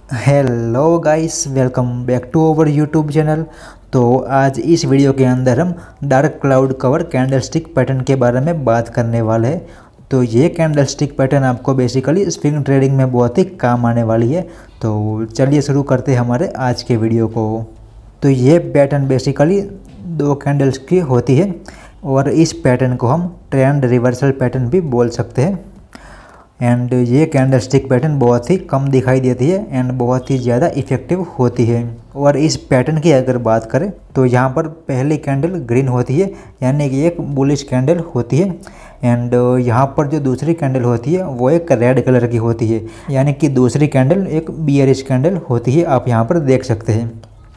Hello guys, welcome back to our YouTube channel. तो आज इस वीडियो के अंदर हम dark cloud cover candlestick pattern के बारे में बात करने वाले हैं। तो ये कैंडलस्टिक पैटर्न आपको बेसिकली स्विंग ट्रेडिंग में बहुत ही काम आने वाली है। तो चलिए शुरू करते हैं हमारे आज के वीडियो को। तो ये पैटर्न बेसिकली दो कैंडल्स की होती है और इस पैटर्न को हम ट्रेंड रिवर्सल पैटर्न भी बोल सकते हैं। एंड ये कैंडलस्टिक पैटर्न बहुत ही कम दिखाई देती है एंड बहुत ही ज़्यादा इफ़ेक्टिव होती है। और इस पैटर्न की अगर बात करें तो यहाँ पर पहली कैंडल ग्रीन होती है, यानी कि एक बुलिश कैंडल होती है। एंड यहाँ पर जो दूसरी कैंडल होती है वो एक रेड कलर की होती है, यानी कि दूसरी कैंडल एक बियरिश कैंडल होती है, आप यहाँ पर देख सकते हैं।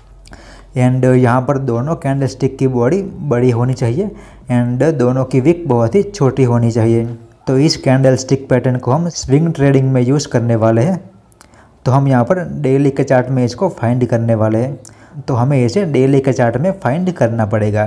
एंड यहाँ पर दोनों कैंडलस्टिक की बॉडी बड़ी होनी चाहिए एंड दोनों की विक बहुत ही छोटी होनी चाहिए। तो इस कैंडलस्टिक पैटर्न को हम स्विंग ट्रेडिंग में यूज़ करने वाले हैं। तो हम यहाँ पर डेली के चार्ट में इसको फाइंड करने वाले हैं। तो हमें इसे डेली के चार्ट में फाइंड करना पड़ेगा।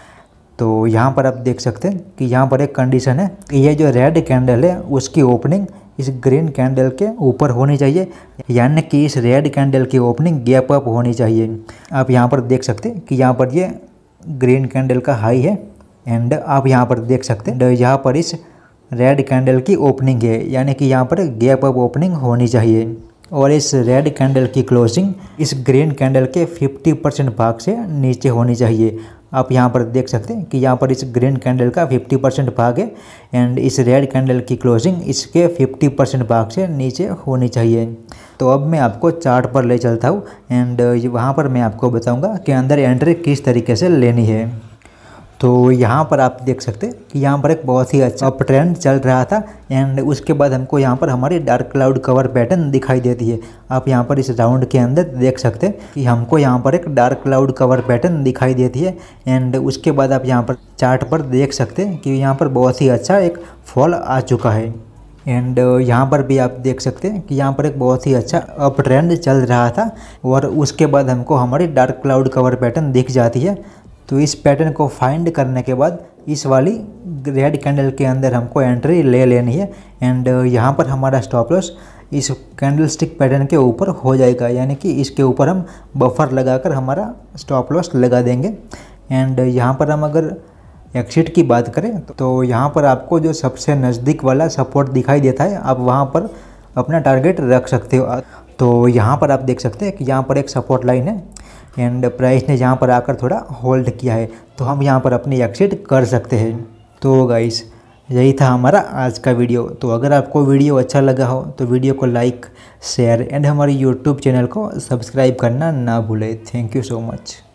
तो यहाँ पर आप देख सकते हैं कि यहाँ पर एक कंडीशन है कि ये जो रेड कैंडल है उसकी ओपनिंग इस ग्रीन कैंडल के ऊपर होनी चाहिए, यानी कि इस रेड कैंडल की ओपनिंग गैप अप होनी चाहिए। आप यहाँ पर देख सकते हैं कि यहाँ पर ये ग्रीन कैंडल का हाई है एंड आप यहाँ पर देख सकते हैं यहाँ पर इस रेड कैंडल की ओपनिंग है, यानी कि यहाँ पर गैप अप ओपनिंग होनी चाहिए। और इस रेड कैंडल की क्लोजिंग इस ग्रीन कैंडल के 50% भाग से नीचे होनी चाहिए। आप यहाँ पर देख सकते हैं कि यहाँ पर इस ग्रीन कैंडल का 50% भाग है एंड इस रेड कैंडल की क्लोजिंग इसके 50% भाग से नीचे होनी चाहिए। तो अब मैं आपको चार्ट पर ले चलता हूँ एंड वहाँ पर मैं आपको बताऊँगा कि अंदर एंट्री किस तरीके से लेनी है। तो यहाँ पर आप देख सकते हैं कि यहाँ पर एक बहुत ही अच्छा अप ट्रेंड चल रहा था एंड उसके बाद हमको यहाँ पर हमारी डार्क क्लाउड कवर पैटर्न दिखाई देती है। आप यहाँ पर इस राउंड के अंदर देख सकते हैं कि हमको यहाँ पर एक डार्क क्लाउड कवर पैटर्न दिखाई देती है एंड उसके बाद आप यहाँ पर चार्ट पर देख सकते हैं कि यहाँ पर बहुत ही अच्छा एक फॉल आ चुका है। एंड यहाँ पर भी आप देख सकते हैं कि यहाँ पर एक बहुत ही अच्छा अप ट्रेंड चल रहा था और उसके बाद हमको हमारी डार्क क्लाउड कवर पैटर्न दिख जाती है। तो इस पैटर्न को फाइंड करने के बाद इस वाली रेड कैंडल के अंदर हमको एंट्री ले लेनी है एंड यहाँ पर हमारा स्टॉप लॉस इस कैंडलस्टिक पैटर्न के ऊपर हो जाएगा, यानी कि इसके ऊपर हम बफर लगाकर हमारा स्टॉप लॉस लगा देंगे। एंड यहाँ पर हम अगर एक्सिट की बात करें तो यहाँ पर आपको जो सबसे नज़दीक वाला सपोर्ट दिखाई देता है आप वहाँ पर अपना टारगेट रख सकते हो। तो यहाँ पर आप देख सकते हैं कि यहाँ पर एक सपोर्ट लाइन है एंड प्राइस ने यहाँ पर आकर थोड़ा होल्ड किया है, तो हम यहाँ पर अपनी एक्सिट कर सकते हैं। तो गाइस यही था हमारा आज का वीडियो। तो अगर आपको वीडियो अच्छा लगा हो तो वीडियो को लाइक शेयर एंड हमारे यूट्यूब चैनल को सब्सक्राइब करना ना भूलें। Thank you so much.